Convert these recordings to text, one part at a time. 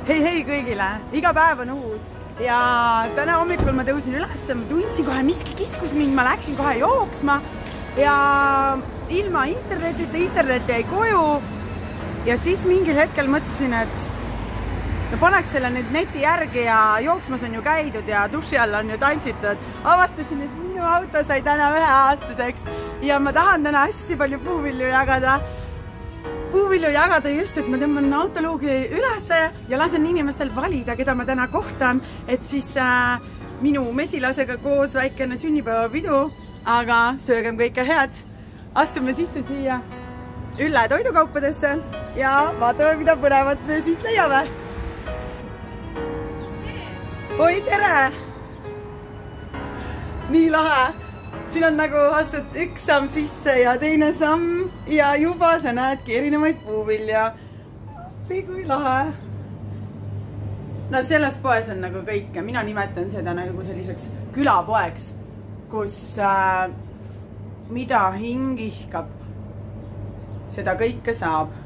Hei kõigile, iga päev on uus ja täna hommikul ma tõusin üles, ma tundsin kohe miski kiskus mind, ma läksin kohe jooksma ja ilma internetita, internet jäi koju ja siis mingil hetkel mõtlesin, et paneks selle nüüd neti järgi ja jooksmas on ju käidud ja duši all on ju tantsitud. Avastasin, et minu auto sai täna 1-aastaseks ja ma tahan täna hästi palju puuvilju jagada. Just, et ma tõmban autoluugi üles ja lasen inimestel valida, keda ma täna kohtan, et siis minu mesilasega koos väikene sünnipäevapidu, aga söögem kõike head. Astume sisse siia Ülle toidukaupadesse ja vaatame, mida põnevat me siit leiame. Oi, tere! Nii lahe! Siin on nagu astud üks samm sisse ja teine samm ja juba sa näedki erinevaid puuvilja. Kui lahe. No selles poes on nagu kõike. Mina nimetan seda nagu selliseks külapoeks, kus mida hing ihkab, seda kõike saab.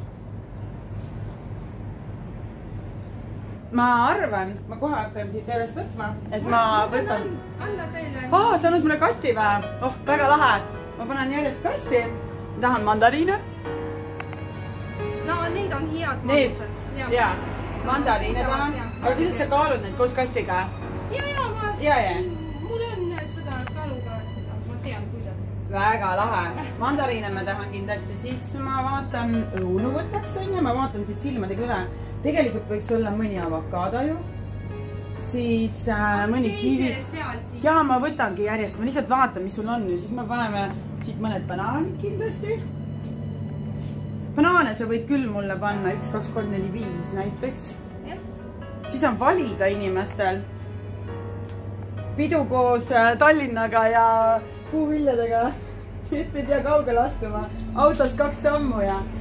Ma arvan, ma kohe hakkan siit järjest võtma, et ma võtan... Anda teile... sa annad mulle kasti või? Väga lahe. Ma panen järjest kasti. Tahan mandariine. No, neid on head magusad. Jaa, mandariine tahan. Aga kuidas sa kaalud neid koos kastiga? Jaa, mul on seda kaaluga, ma tean, kuidas. Väga lahe. Mandariine ma tahan kindlasti, siis ma vaatan õunu võtaks, ma vaatan siit silmadega üle. Tegelikult võiks olla mõni avokaado ju, siis mõni kivi. Ja ma võtangi järjest, ma lihtsalt vaatan, mis sul on ja siis me paneme siit mõned banaanid kindlasti. Banaane sa võid küll mulle panna 1, 2, 3, 4, 5 näiteks. Siis on valida inimestel. Pidu koos Tallinnaga ja puuviljadega. Et ei pea kaugele astuma. Autost 2 sammu ja